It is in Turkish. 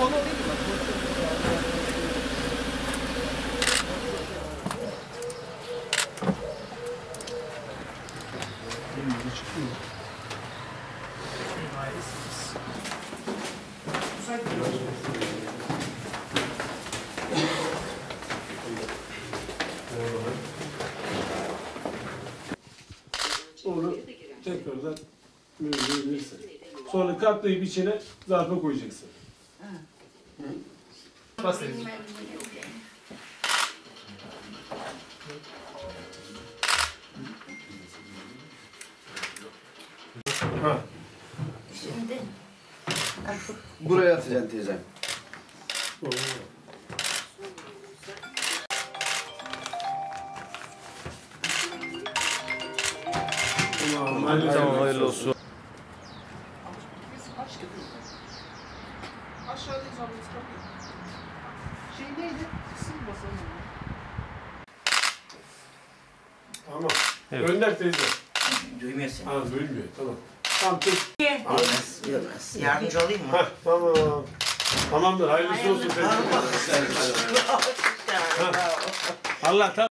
onu alayım mı? Onu tekrardan mühürleyebilirsin. Sonra katlayıp içine zarfa koyacaksın. Basayım. Ha. Şimdi Buraya atacaksın teyzem. Tamam, hayırlı olsun. Aşağıdayız abi, biz kapıyı. Şey neydi? İsim basalım. Tamam. Evet. Gönder teyze. Duymuyorsun. Ha, duymuyor. Tamam. Tamam, tut. Yılmaz, Yılmaz. Yardımcı olayım mı? Hah, tamam. Tamamdır. Hayırlısı olsun teyze. Allah. Allah